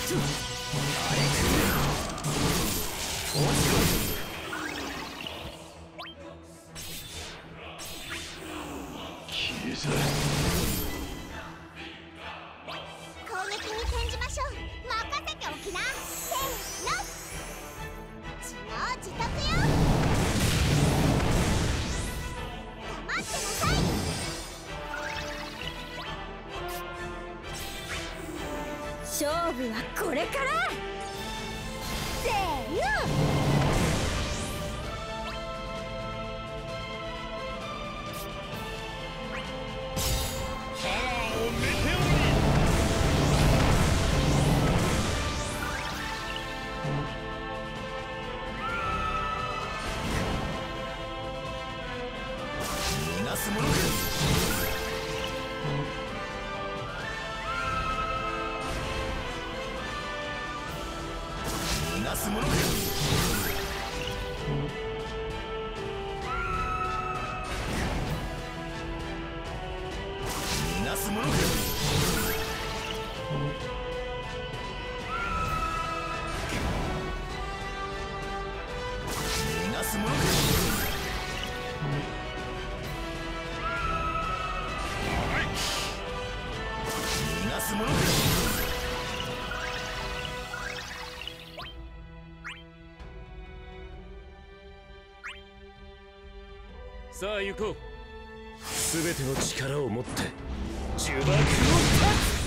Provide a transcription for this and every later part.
攻撃に転じましょう。任せておきな。せーの、自業自得よ。黙ってなさい。勝負はこれから。せーの。 さあ行こう。全ての力を持って呪縛を断つ。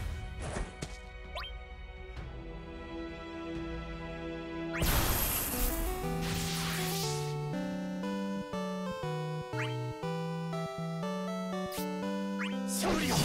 勝利を。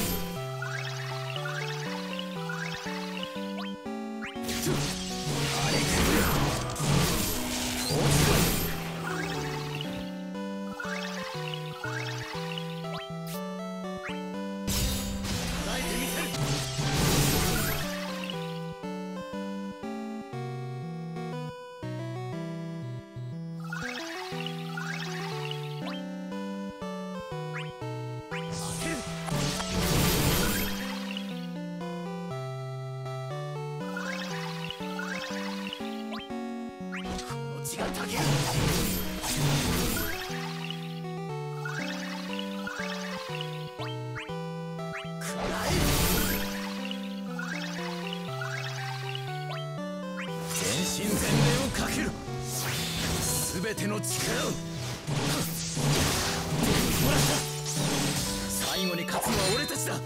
全身全霊をかける。全ての力をもらった。最後に勝つのは俺たちだ。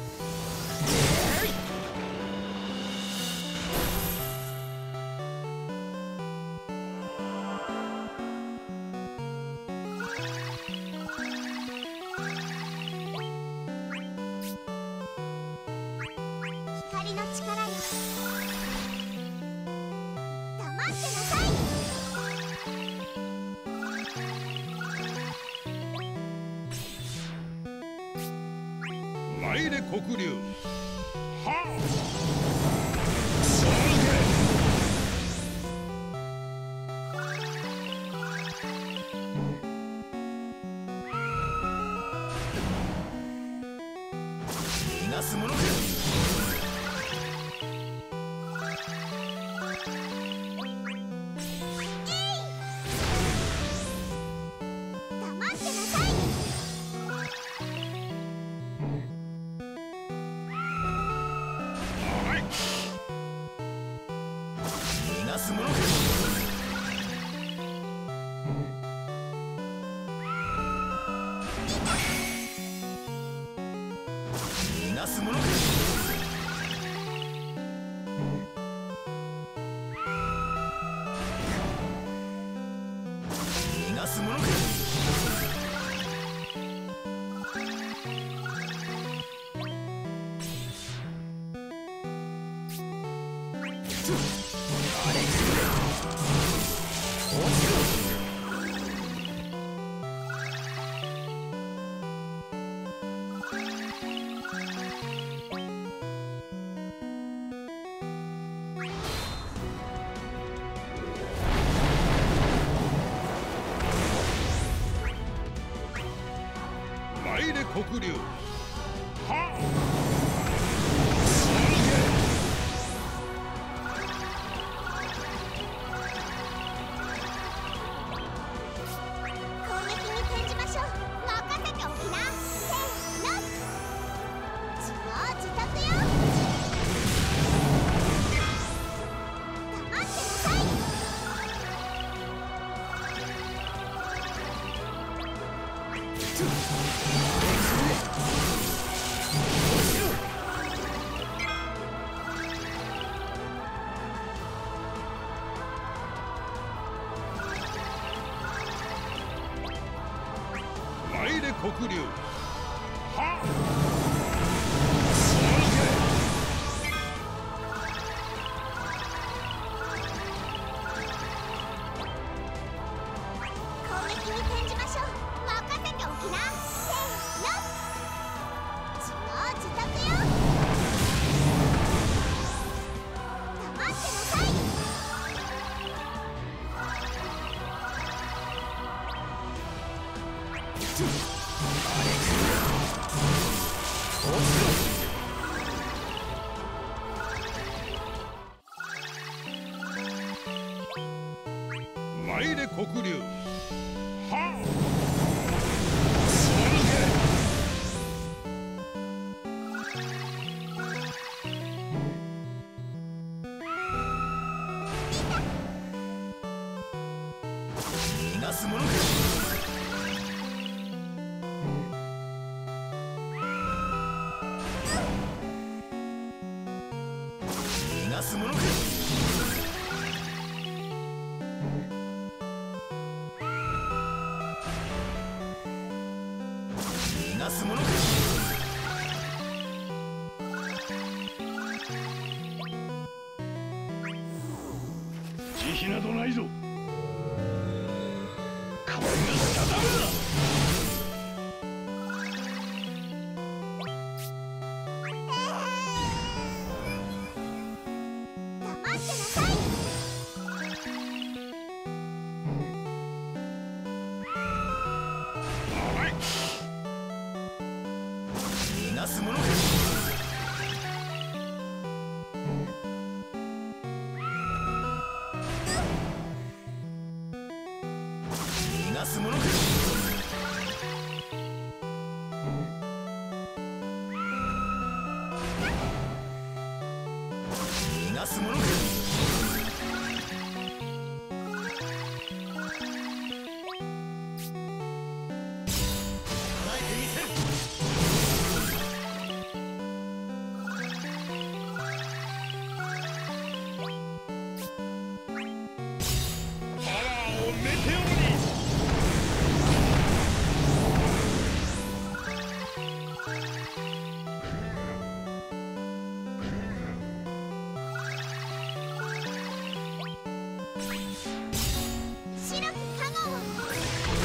光の力よ。黙ってなさい。 ライレ黒竜。はあ。 逃がすものか。逃がすものか。逃がすものか。 ライレ黒竜。はあ。 参れ黒竜。は逃がすものか。逃がすものか。逃がすものか。 慈悲などないぞ。これが定めだ。 黙ってなさい。 逃がすものか。逃がすものか。逃がすものか。叶えてみせる。 パワーをメテオに。 白きカモンを。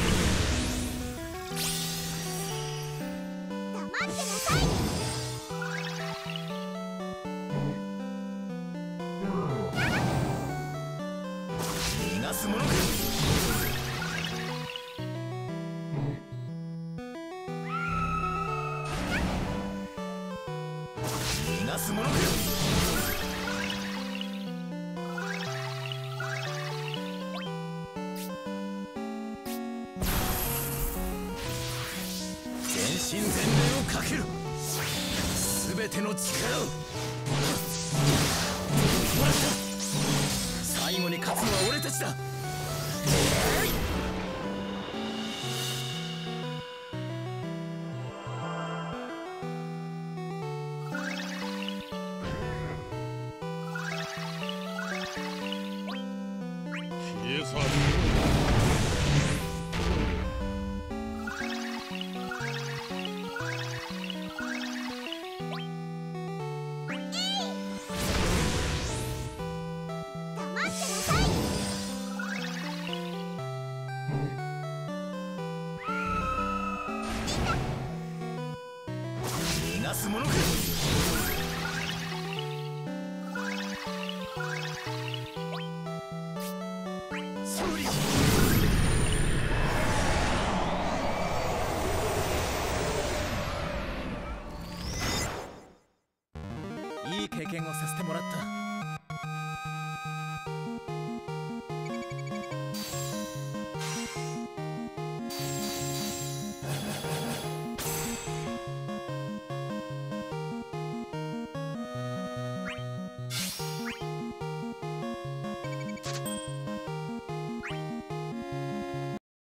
黙ってなさい。 逃がすものか。逃がすものか。全身全霊をかける。すべての力をもらった。最後に勝つのは俺たちだ。 消え去る。 黙ってなさい。 逃がすものか。勝利。いい経験をさせてもらった。